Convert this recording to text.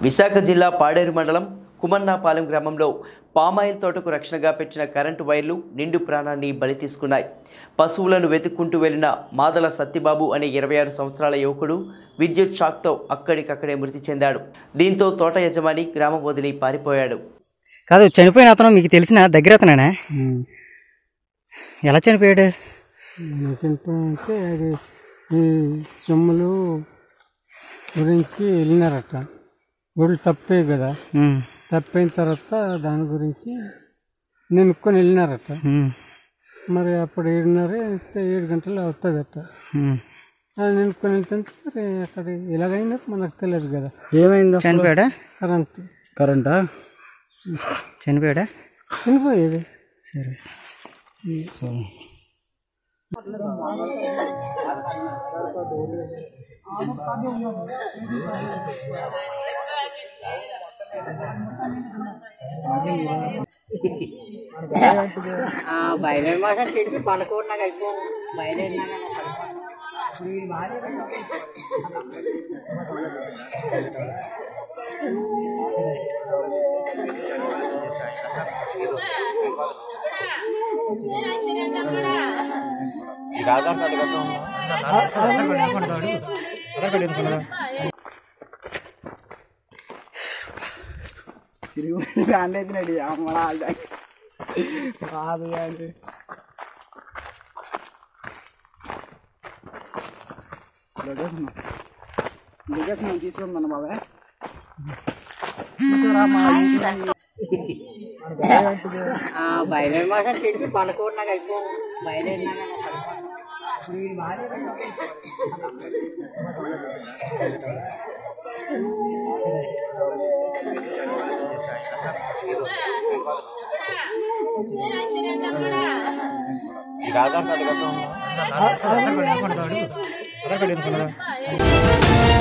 విశాఖ జిల్లా పాడేరు మండలం కుమన్నాపాలెం గ్రామంలో పామాయిల్ తోటకు రక్షణగా పెట్టిన కరెంటు వైర్లు నిండు ప్రాణాన్ని బలి తీసుకున్నాయి. పశువులను వెతుక్కుంటూ వెళ్లిన మాదల సత్యబాబు అనే 26 సంవత్సరాల యువకుడు విద్యుత్ షాక్తో అక్కడికక్కడే మృతి చెందాడు. దీంతో తోట యజమాని గ్రామం వదిలి పారిపోయాడు. కాదు, చనిపోయిన అతను మీకు తెలిసిన దగ్గర అతనేనా? ఎలా చనిపోయాడు? చనిపోయాడంటే అది ఈ సొమ్ములు గురించి వెళ్ళినారట. గొడ్లు తప్పే కదా, తప్పైన తర్వాత దాని గురించి నినుక్కొని వెళ్ళినారట. మరి అప్పుడు 7:30 గంటలు అవుతుందట. నినుక్కొని వెళ్తుంటే మరి అక్కడ ఎలాగైనా మనకు తెలియదు కదా. ఏమైంది? చనిపోయాడా? కరెంటా చనిపోయాడా? చనిపోయాడు. సరే. బయలు మాసం తింటే పనుకోన్నా కలిపో బయలు అందేసినట్టు అమ్మ కాదు అంటే లొకేషన్ తీసుకుందాం బాబాయ్. బయలు మాసం తింటే పనుకోన్నా కలిపో బయలు రాజా